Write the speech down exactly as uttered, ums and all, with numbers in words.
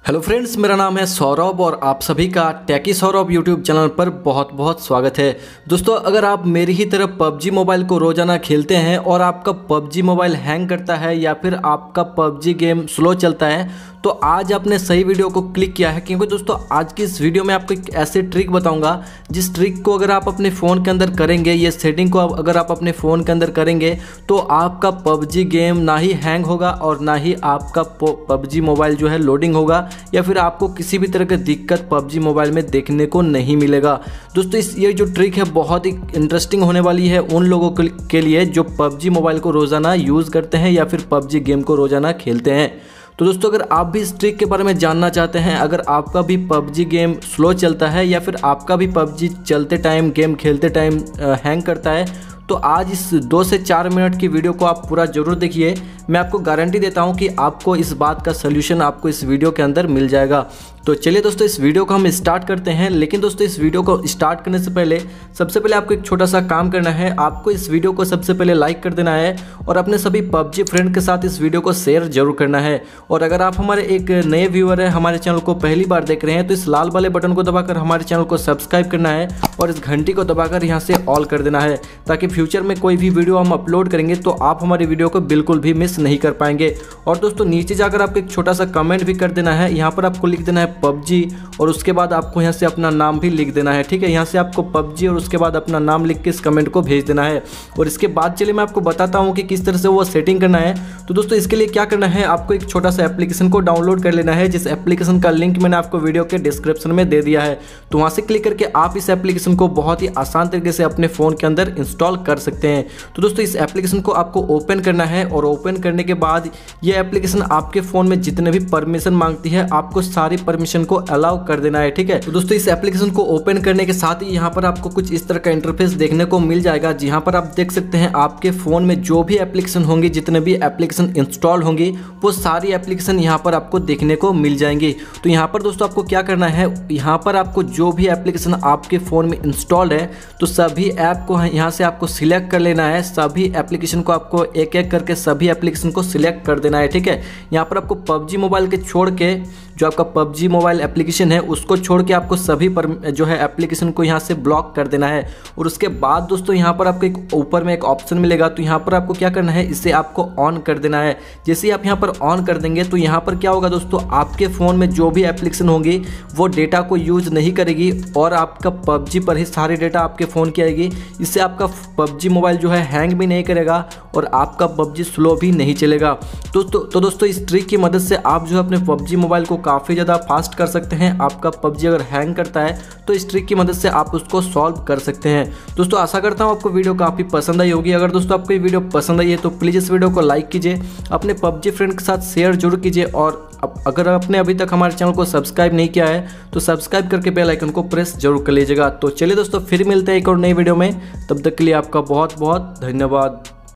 Hello friends, मेरा नाम है सौरभ और आप सभी का टेकी सौरभ यूट्यूब चैनल पर बहुत बहुत स्वागत है। दोस्तों, अगर आप मेरी ही तरह पबजी मोबाइल को रोजाना खेलते हैं और आपका पबजी मोबाइल हैंग करता है या फिर आपका पबजी गेम स्लो चलता है तो आज आपने सही वीडियो को क्लिक किया है, क्योंकि दोस्तों आज की इस वीडियो में आपको एक ऐसे ट्रिक बताऊंगा जिस ट्रिक को अगर आप अपने फ़ोन के अंदर करेंगे, ये सेटिंग को अगर आप अपने फ़ोन के अंदर करेंगे तो आपका पबजी गेम ना ही हैंग होगा और ना ही आपका पबजी मोबाइल जो है लोडिंग होगा या फिर आपको किसी भी तरह की दिक्कत पबजी मोबाइल में देखने को नहीं मिलेगा। दोस्तों, इस ये जो ट्रिक है बहुत ही इंटरेस्टिंग होने वाली है उन लोगों के लिए जो पबजी मोबाइल को रोज़ाना यूज़ करते हैं या फिर पबजी गेम को रोज़ाना खेलते हैं। तो दोस्तों, अगर आप भी इस ट्रिक के बारे में जानना चाहते हैं, अगर आपका भी पबजी गेम स्लो चलता है या फिर आपका भी पबजी चलते टाइम गेम खेलते टाइम हैंग करता है, तो आज इस दो से चार मिनट की वीडियो को आप पूरा जरूर देखिए। मैं आपको गारंटी देता हूं कि आपको इस बात का सलूशन आपको इस वीडियो के अंदर मिल जाएगा। तो चलिए दोस्तों, इस वीडियो को हम स्टार्ट करते हैं। लेकिन दोस्तों, इस वीडियो को स्टार्ट करने से पहले सबसे पहले आपको एक छोटा सा काम करना है। आपको इस वीडियो को सबसे पहले लाइक कर देना है और अपने सभी पबजी फ्रेंड के साथ इस वीडियो को शेयर जरूर करना है। और अगर आप हमारे एक नए व्यूअर हैं, हमारे चैनल को पहली बार देख रहे हैं, तो इस लाल वाले बटन को दबाकर हमारे चैनल को सब्सक्राइब करना है और इस घंटी को दबाकर यहाँ से ऑल कर देना है, ताकि फ्यूचर में कोई भी वीडियो हम अपलोड करेंगे तो आप हमारी वीडियो को बिल्कुल भी मिस नहीं कर पाएंगे। और दोस्तों, नीचे जाकर आपको एक छोटा सा कमेंट भी कर देना है। यहाँ पर आपको लिख देना है पबजी और उसके बाद आपको यहाँ से अपना नाम भी लिख देना है। ठीक है, यहाँ से आपको पबजी और उसके बाद अपना नाम लिख के इस कमेंट को भेज देना है। और इसके बाद चलिए मैं आपको बताता हूँ कि किस तरह से वो सेटिंग करना है। तो दोस्तों, इसके लिए क्या करना है, आपको एक छोटा सा एप्लीकेशन को डाउनलोड कर लेना है, जिस एप्लीकेशन का लिंक मैंने आपको वीडियो के डिस्क्रिप्शन में दे दिया है। तो वहाँ से क्लिक करके आप इस एप्लीकेशन को बहुत ही आसान तरीके से अपने फ़ोन के अंदर इंस्टॉल कर सकते हैं। तो दोस्तों, इस एप्लीकेशन को आपको ओपन करना है और ओपन करने के बाद ये एप्लीकेशन आपके फ़ोन में जितने भी परमिशन मांगती है आपको सारी परमिशन को अलाउ कर देना है। ठीक है, तो दोस्तों, इस एप्लीकेशन को ओपन करने के साथ ही यहाँ पर आपको कुछ इस तरह का इंटरफेस देखने को मिल जाएगा, जहाँ पर आप देख सकते हैं आपके फ़ोन में जो भी एप्लीकेशन होंगी, जितने भी एप्लीकेशन इंस्टॉल होंगी, वो सारी एप्लीकेशन यहाँ पर आपको देखने को मिल जाएंगी। तो यहाँ पर दोस्तों आपको क्या करना है, यहाँ पर आपको जो भी एप्लीकेशन आपके फ़ोन में इंस्टॉल्ड है तो सभी ऐप को यहाँ से आपको सिलेक्ट कर लेना है। सभी एप्लीकेशन को आपको एक एक करके सभी एप्लीकेशन को सिलेक्ट कर देना है। ठीक है, यहाँ पर आपको पबजी मोबाइल के छोड़ के जो आपका पबजी मोबाइल एप्लीकेशन है उसको छोड़ के आपको सभी पर जो है एप्लीकेशन को यहाँ से ब्लॉक कर देना है। और उसके बाद दोस्तों यहाँ पर आपको एक ऊपर में एक ऑप्शन मिलेगा, तो यहाँ पर आपको क्या करना है, इसे आपको ऑन कर देना है। जैसे ही आप यहाँ पर ऑन कर देंगे तो यहाँ पर क्या होगा दोस्तों, आपके फ़ोन में जो भी एप्लीकेशन होंगी वो डेटा को यूज नहीं करेगी और आपका पबजी पर ही सारी डेटा आपके फ़ोन की आएगी। इससे आपका पबजी मोबाइल जो है हैंग भी नहीं करेगा और आपका पबजी स्लो भी नहीं चलेगा। तो, तो, तो दोस्तों, इस ट्रिक की मदद से आप जो है अपने पबजी मोबाइल को काफ़ी ज़्यादा फास्ट कर सकते हैं। आपका पबजी अगर हैंग करता है तो इस ट्रिक की मदद से आप उसको सॉल्व कर सकते हैं। दोस्तों, आशा करता हूँ आपको वीडियो काफ़ी पसंद आई होगी। अगर दोस्तों आपको ये वीडियो पसंद आई है तो प्लीज़ इस वीडियो को लाइक कीजिए, अपने पबजी फ्रेंड के साथ शेयर जरूर कीजिए और अगर आपने अभी तक हमारे चैनल को सब्सक्राइब नहीं किया है तो सब्सक्राइब करके बेल आइकन को प्रेस जरूर कर लीजिएगा। तो चलिए दोस्तों, फिर मिलते हैं एक और नई वीडियो में। तब तक के लिए आपका बहुत बहुत धन्यवाद।